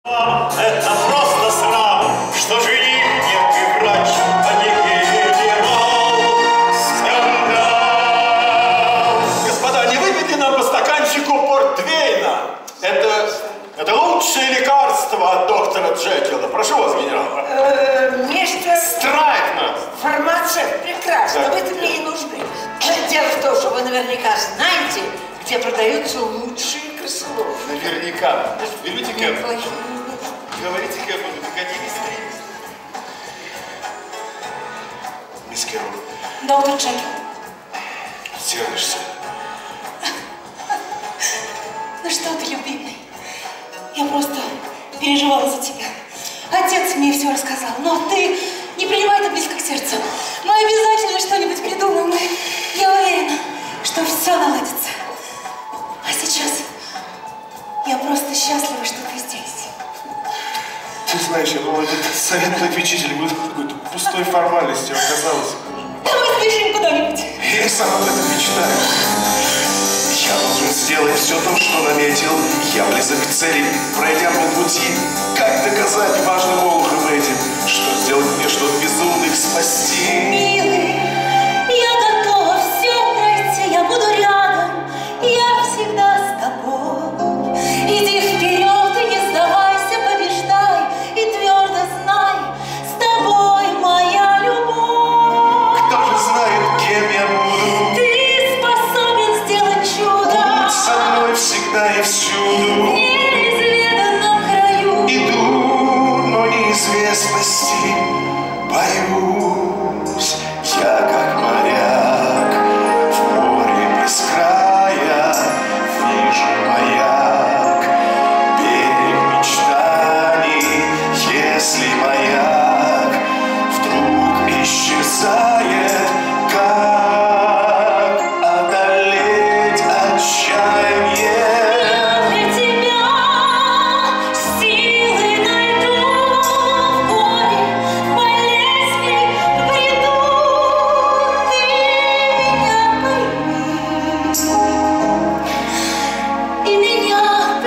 Это просто срам, что жених некий врач, а не генерал. Скандал. Господа, не выпейте нам по стаканчику портвейна. Это лучшее лекарство от доктора Джекила. Прошу вас, генерал. Мистер Страйкман. Фармацевт, прекрасно, Да. вы-то мне и нужны. Дело в том, что вы наверняка знаете, где продаются лучшие крысоловы. Наверняка. Говорите-ка, Неплохие. говорите-ка, погоди, мисс Кэрол, Доктор Джекил. сделаешься. Ну что ты, любимый? Я просто переживала за тебя. Отец мне все рассказал, но ты не принимай это близко к сердцу. Мы обязательно что-нибудь придумаем. Я уверена, что все наладится. А сейчас я просто счастлива, что ты здесь. Ты знаешь, я думал, этот совет попечитель будет какой-то пустой формальностью, оказалось. Давай сбежим куда-нибудь. Я сам об этом мечтаю. Я должен сделать все то, что наметил. Я близок к цели, пройдя полпути. Как доказать важным олухам этим, что сделать мне, что безумных спасти? Милый, я готова все пройти, я буду рядом, я всегда с тобой. Иди вперед и не сдавайся, побеждай, и твердо знай, с тобой моя любовь. Кто же знает, кем я буду? Ты способен сделать чудо. Будь со мной всегда и всюду. В неизведанном краю. Иду, но неизвестности боюсь. Я как моряк в море без края, вижу маяк, берег мечтаний. Если маяк вдруг исчезает, как одолеть отчаяние? Для тебя силы найду в горе, в болезни, в бреду. Ты меня пойми, и меня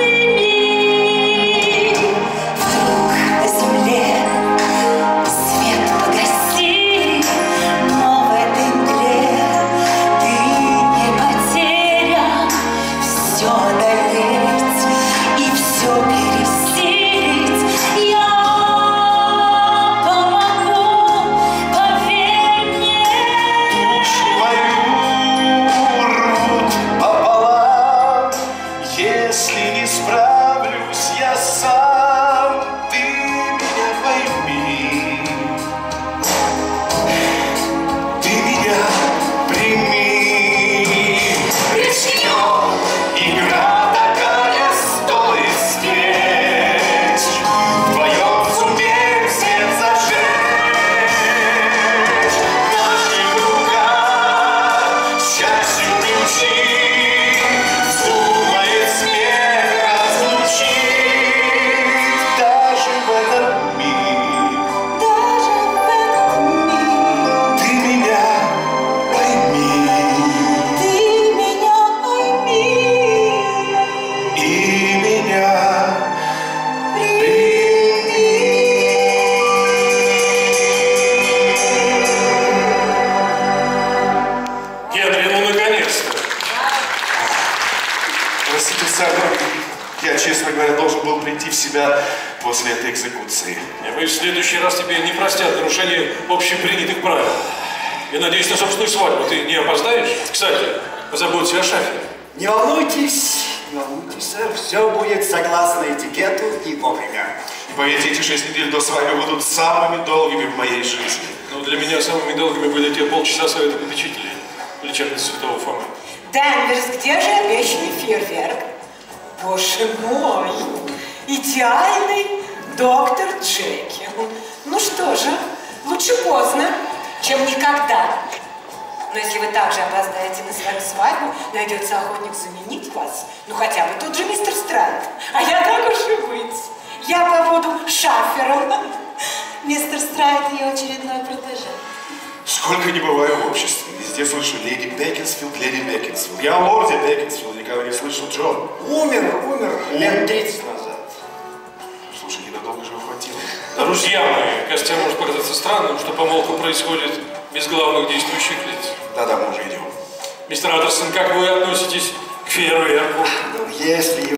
прими. Вдруг на земле свет погасили, но в этой мгле ты не потерян. Все одолеть и все пересилить я помогу, поверь мне. Душу мою рвут пополам. Если не справлюсь я сам, ты меня пойми, ты меня прими. Рискнем, игра такая стоит встреч. Вдвоем сумеем свет зажечь. Наши друга счастью ключи. Вздумает смех разлучить. Даже в этот миг Даже в этот миг ты меня пойми ты меня пойми. и меня Генри, ну наконец-то. Простите, сэр, но я, честно говоря, должен был прийти в себя после этой экзекуции. Мы в следующий раз тебе не простят нарушение общепринятых правил. Я надеюсь на собственную свадьбу. Ты не опоздаешь? Кстати, позаботься о шафе. Не волнуйтесь, сэр, все будет согласно этикету и вовремя. Поверьте, эти 6 недель до свадьбы будут самыми долгими в моей жизни. Но для меня самыми долгими были те полчаса совета попечителей в лечебнице Святого Фомы. Денверс, где же обещанный фейерверк? Боже мой, идеальный доктор Джекил. Ну что же, лучше поздно, чем никогда. Но если вы также опоздаете на свою свадьбу, найдется охотник заменить вас. Ну хотя бы тот же мистер Страйт. А я так уж и быть. Я побуду шафером. Мистер Страйт ее очередной протеже. Сколько не бываю в обществе. Везде слышу леди Бекинсфилд, леди Бекинсфилд. Я о лорде Бекинсфилд никого не слышал, Джон. Умер лет 30 назад. лучше, ненадолго же хватило. Друзья мои, кажется, может показаться странным, что помолвка происходит без главных действующих лиц. Да-да, мы уже идем. Мистер Андерсон, как вы относитесь к фейерверку? Ну, если